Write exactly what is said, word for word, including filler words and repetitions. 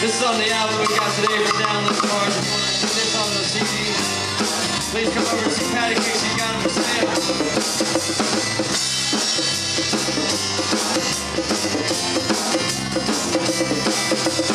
This is on the album we got today for download cards. If you want to put this on the C D, please come over and see Patty Cakes. You got them for sale.